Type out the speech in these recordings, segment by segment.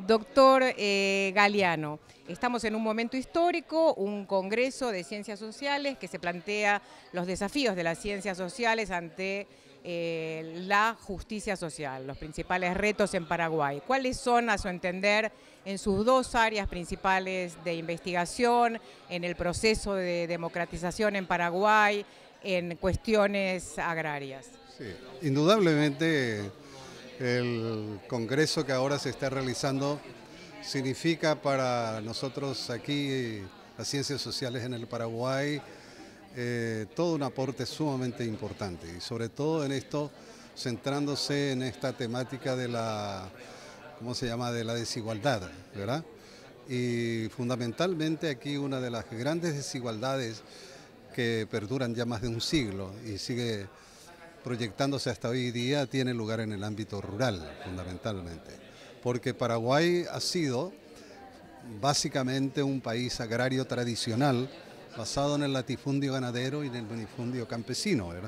Doctor Galeano, estamos en un momento histórico, un congreso de ciencias sociales que se plantea los desafíos de las ciencias sociales ante la justicia social, los principales retos en Paraguay. ¿Cuáles son, a su entender, en sus dos áreas principales de investigación, en el proceso de democratización en Paraguay, en cuestiones agrarias? Sí, indudablemente el congreso que ahora se está realizando significa para nosotros aquí, las ciencias sociales en el Paraguay, todo un aporte sumamente importante y sobre todo en esto centrándose en esta temática de la, ¿cómo se llama?, de la desigualdad, ¿verdad? Y fundamentalmente aquí una de las grandes desigualdades que perduran ya más de un siglo y sigue proyectándose hasta hoy día tiene lugar en el ámbito rural, fundamentalmente, porque Paraguay ha sido básicamente un país agrario tradicional basado en el latifundio ganadero y en el minifundio campesino, ¿verdad?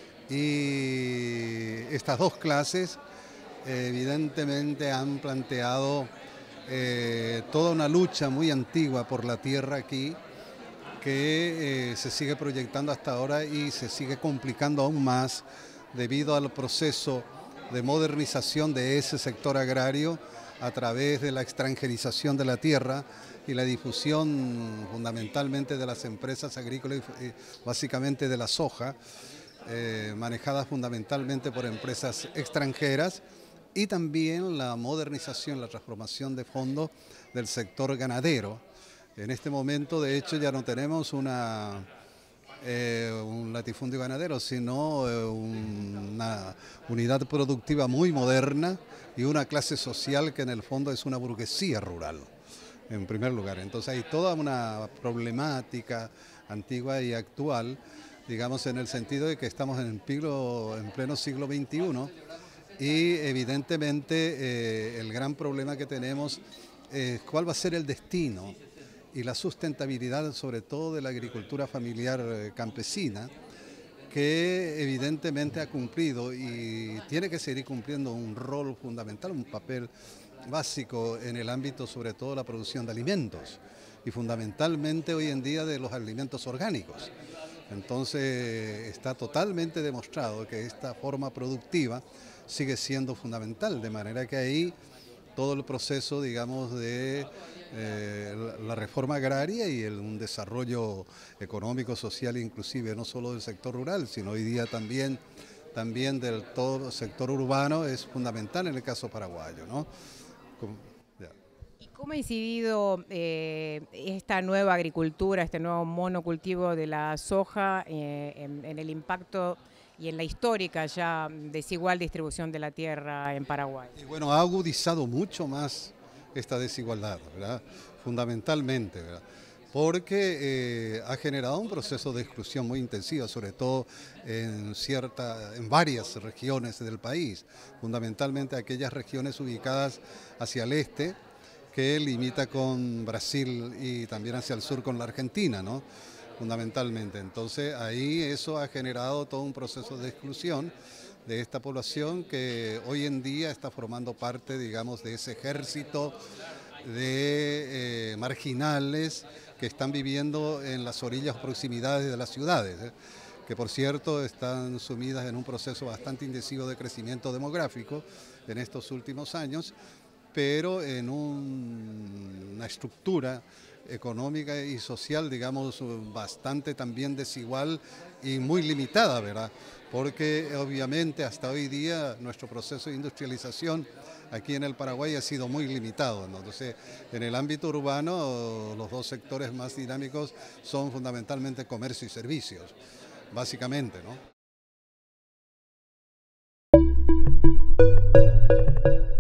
Y estas dos clases evidentemente han planteado toda una lucha muy antigua por la tierra aquí que se sigue proyectando hasta ahora y se sigue complicando aún más debido al proceso de modernización de ese sector agrario a través de la extranjerización de la tierra y la difusión fundamentalmente de las empresas agrícolas y básicamente de la soja, manejadas fundamentalmente por empresas extranjeras, y también la modernización, la transformación de fondo del sector ganadero. En este momento, de hecho, ya no tenemos un latifundio ganadero, sino una unidad productiva muy moderna y una clase social que en el fondo es una burguesía rural, en primer lugar. Entonces hay toda una problemática antigua y actual, digamos, en el sentido de que estamos en pleno siglo XXI y evidentemente el gran problema que tenemos es cuál va a ser el destino y la sustentabilidad, sobre todo de la agricultura familiar campesina, que evidentemente ha cumplido y tiene que seguir cumpliendo un rol fundamental, un papel básico en el ámbito sobre todo de la producción de alimentos y fundamentalmente hoy en día de los alimentos orgánicos. Entonces está totalmente demostrado que esta forma productiva sigue siendo fundamental, de manera que ahí todo el proceso, digamos, de la reforma agraria y un desarrollo económico, social, inclusive no solo del sector rural, sino hoy día también del todo el sector urbano es fundamental en el caso paraguayo, ¿no? ¿Y cómo ha incidido esta nueva agricultura, este nuevo monocultivo de la soja en el impacto y en la histórica ya desigual distribución de la tierra en Paraguay? Y bueno, ha agudizado mucho más esta desigualdad, ¿verdad? Fundamentalmente, ¿verdad? Porque ha generado un proceso de exclusión muy intensiva, sobre todo en varias regiones del país, fundamentalmente aquellas regiones ubicadas hacia el este, que limita con Brasil y también hacia el sur con la Argentina, ¿no? Fundamentalmente. Entonces ahí eso ha generado todo un proceso de exclusión de esta población que hoy en día está formando parte, digamos, de ese ejército de marginales que están viviendo en las orillas o proximidades de las ciudades, que por cierto están sumidas en un proceso bastante intensivo de crecimiento demográfico en estos últimos años, pero en una estructura económica y social, digamos, bastante también desigual y muy limitada, ¿verdad? Porque obviamente hasta hoy día nuestro proceso de industrialización aquí en el Paraguay ha sido muy limitado, ¿no? Entonces, en el ámbito urbano, los dos sectores más dinámicos son fundamentalmente comercio y servicios, básicamente, ¿no?